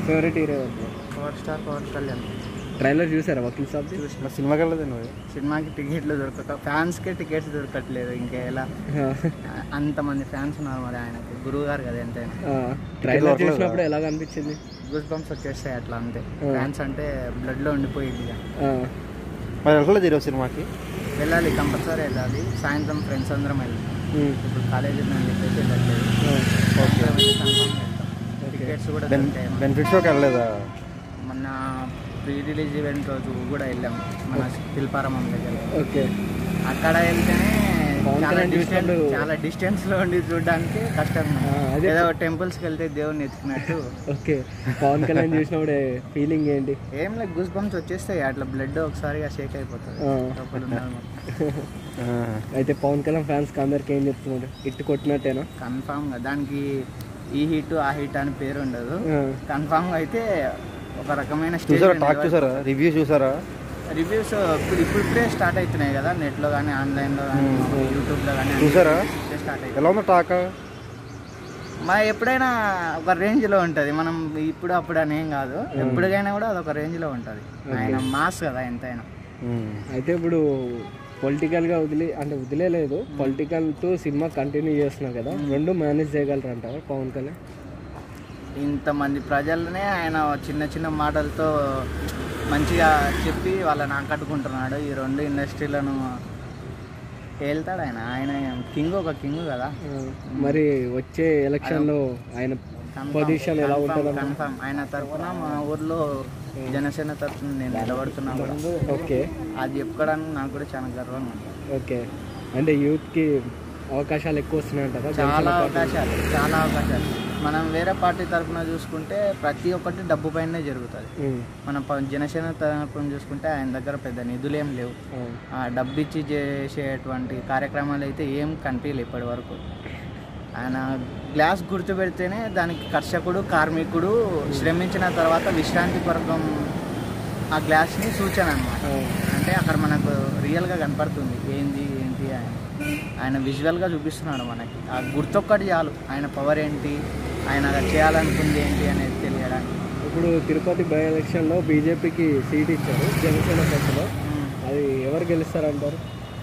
Favourite hero ఎవరు? Power star Pawan Kalyan. Trailer చూసారా వకీల్ సాబ్? చూసిన. సినిమాకి వెళ్ళలేదు నువ్వు? సినిమాకి టికెట్లు దొరకక ఫ్యాన్స్కే టికెట్స్ దొరకట్లేదు. ఇంకా ఎలా అంతమంది ఫ్యాన్స్ ఉన్నారు మరి ఆయనకి. గురువు గారు కదా ఎంతైనా. ట్రైలర్ చూసినప్పుడు ఎలాగ అనిపించింది? గూస్ బంప్స్ వచ్చేస్తాయి అట్లా అంతే. ఫ్యాన్స్ అంటే బ్లడ్లో ఉండిపోయింది. మరి వెళ్ళలేదు ఈరోజు సినిమాకి? వెళ్ళాలి, కంపల్సరీ వెళ్ళాలి. సాయంత్రం ఫ్రెండ్స్ అందరం వెళ్ళాలి. ఇప్పుడు కాలేజీ ఉందని చెప్పేసి వెళ్ళట్లేదు. టికెట్స్ కూడా బెనిఫిట్ షోకి వెళ్ళలేదా? మొన్న ప్రీ రిలీజ్ ఈవెంట్ రోజు కూడా వెళ్ళాం మన శిల్పారామం దగ్గర. ఓకే. అక్కడ వెళ్తేనే చాలా డిస్టెన్స్ లో ఉండి చూడడానికి కష్టం. ఏదో టెంపుల్స్కి వెళ్తే దేవుడిని ఎత్తుకున్నట్టు. ఓకే. పవన్ కళ్యాణ్ చూసినప్పుడు ఫీలింగ్ ఏంటి? ఏం లేదు, గూస్ బంప్స్ వచ్చేస్తాయి అట్లా. బ్లడ్ ఒకసారిగా షేక్ అయిపోతుంది. అయితే పవన్ కళ్యాణ్ ఫ్యాన్స్ అందరికి ఏం చెప్తున్నారు? హిట్ కొట్టినట్టేనా? కన్ఫామ్ గా దానికి ఈ హిట్ ఆ హిట్ అని పేరు ఉండదు. కన్ఫామ్ గా అయితే ఒక రకమైన రివ్యూ చూసారా? రివ్యూస్ ఇప్పుడే స్టార్ట్ అవుతున్నాయి కదా, నెట్లో కానీ ఆన్లైన్లో కానీ యూట్యూబ్లో కానీ చూసారా? స్టార్ట్ ఎలా ఉందో టాక్? మా ఎప్పుడైనా ఒక రేంజ్లో ఉంటుంది. మనం ఇప్పుడు అప్పుడు అని ఏం కాదు, ఎప్పటికైనా కూడా అదొక రేంజ్లో ఉంటుంది. ఆయన మాస్ కదా ఎంతైనా. అయితే ఇప్పుడు పొలిటికల్గా వదిలేదు, పొలిటికల్తో సినిమా కంటిన్యూ చేస్తున్నారు కదా, రెండు మేనేజ్ చేయగలరు అంటారు పవన్ కళ్యాణ్? ఇంతమంది ప్రజలనే ఆయన చిన్న చిన్న మాటలతో మంచిగా చెప్పి వాళ్ళని ఆకట్టుకుంటున్నాడు. ఈ రెండు ఇండస్ట్రీలను వెళ్తాడు ఆయన. ఆయన ఒక కింగ్ కదా. మరి వచ్చే ఎలక్షన్లో ఆయన పొజిషన్ ఎలా ఉంటుంది? కన్ఫర్మ్. ఆయన తరఫున మా ఊర్లో జనసేన తరఫున నేను నిలబడుతున్నా కూడా. ఓకే. అది చెప్పుకోవడానికి నాకు కూడా చాలా గర్వంగా ఉంది. ఓకే. అంటే యూత్కి అవకాశాలు ఎక్కువ వస్తున్నాయంటారా? చాలా అవకాశాలు. మనం వేరే పార్టీ తరఫున చూసుకుంటే ప్రతి ఒక్కటి డబ్బు పైనే జరుగుతుంది. మనం జనసేన తరఫున చూసుకుంటే ఆయన దగ్గర పెద్ద నిధులు ఏం లేవు. డబ్బు ఇచ్చి చేసేటువంటి కార్యక్రమాలు అయితే ఏం కనిపించలేదు ఇప్పటి వరకు. ఆయన గ్లాస్ గుర్తు పెడితేనే దానికి కర్షకుడు, కార్మికుడు శ్రమించిన తర్వాత విశ్రాంతి కొరకు ఆ గ్లాస్ని సూచన అన్నమాట. అంటే అక్కడ మనకు రియల్గా కనపడుతుంది ఏంటి ఆయన విజువల్గా చూపిస్తున్నాడు మనకి. ఆ గుర్తొక్కటి చాలు, ఆయన పవర్ ఏంటి, ఆయన చేయాలనుకుంది ఏంటి అనేది తెలియడానికి. ఇప్పుడు తిరుపతి బై ఎలక్షన్లో బీజేపీకి సీట్ ఇచ్చారు జనసేన పక్షంలో, అది ఎవరు గెలుస్తారంటారు?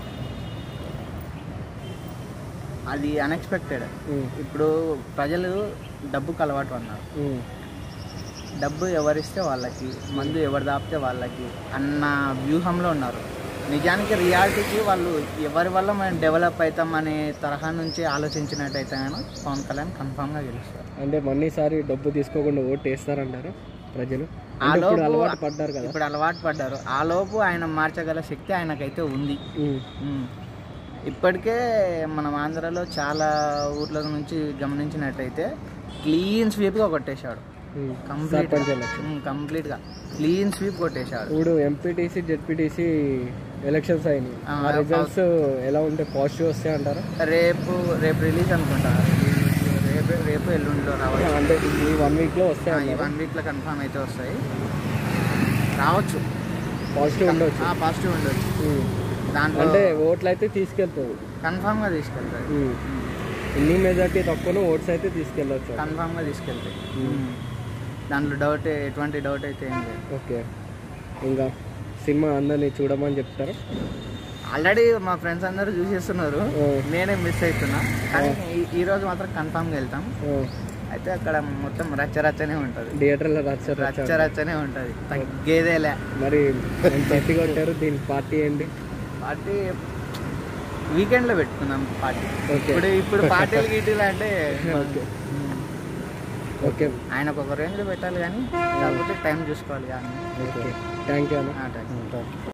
అది అన్ఎక్స్పెక్టెడ్. ఇప్పుడు ప్రజలు డబ్బుకు అలవాటు అన్నారు. డబ్బు ఎవరిస్తే వాళ్ళకి, మందు ఎవరు దాపితే వాళ్ళకి అన్న వ్యూహంలో ఉన్నారు. నిజానికి రియాలిటీకి వాళ్ళు ఎవరి వల్ల మనం డెవలప్ అవుతాం అనే తరహా నుంచి ఆలోచించినట్టయితే పవన్ కళ్యాణ్ కన్ఫామ్గా గెలుస్తారు. అంటే మొన్నసారి డబ్బు తీసుకోకుండా ఓటు వేస్తారంటారు ప్రజలు? అలవాటు పడ్డారు కదా, ఇప్పుడు అలవాటు పడ్డారు. ఆ లోపు ఆయన మార్చగల శక్తి ఆయనకైతే ఉంది. ఇప్పటికే మనం ఆంధ్రాలో చాలా ఊర్ల నుంచి గమనించినట్టయితే క్లీన్ స్వీప్గా కొట్టేశాడు. కంప్లీట్గా క్లీన్ స్వీప్ కొట్టేశాడు. ఇప్పుడు ఎంపీటీసీ జెడ్పీటీసీ ఎలక్షన్స్ అయినాయి. రిజల్ట్స్ ఎలా ఉంటే పాజిటివ్ వస్తాయి అంటారా? రేపు రిలీజ్ అనుకుంటా. రేపు ఎల్లుండిలో రావాలి. అంటే ఈ 1 వీక్లో వస్తాయి. ఈ 1 వీక్లో కన్ఫర్మ్ అయితే వస్తాయి, రావచ్చు. పాజిటివ్ ఉండొచ్చు. దాంట్లో అంటే ఓట్లు అయితే తీసుకెళ్తారు, కన్ఫామ్గా తీసుకెళ్తారు. ఇన్ని మెజార్టీ తక్కువ ఓట్స్ అయితే తీసుకెళ్ళచ్చు, కన్ఫామ్గా తీసుకెళ్తాయి. దాంట్లో ఎటువంటి డౌట్ అయితే ఏం లేదు. ఓకే. ఇంకా సినిమా అందరినీ చూడమని చెప్తారు? ఆల్రెడీ మా ఫ్రెండ్స్ అందరూ చూసేస్తున్నారు, నేనే మిస్ అవుతున్నా. కానీ ఈరోజు మాత్రం కన్ఫామ్గా వెళ్తాం. అయితే అక్కడ మొత్తం రచ్చరచ్చనే ఉంటుంది, థియేటర్లో రచ్చరచ్చనే ఉంటుంది, తగ్గేదేలే. మరి గట్టి కొట్టారు. దీని పార్టీ ఏంటి? పార్టీ వీకెండ్లో పెట్టుకుందాం పార్టీ. ఇప్పుడు పార్టీలు గీటీలు అంటే ఓకే, ఆయనకు ఒక రేంజ్లో పెట్టాలి కానీ కాకపోతే టైం చూసుకోవాలి కానీ. ఓకే, థ్యాంక్ యూ అన్న.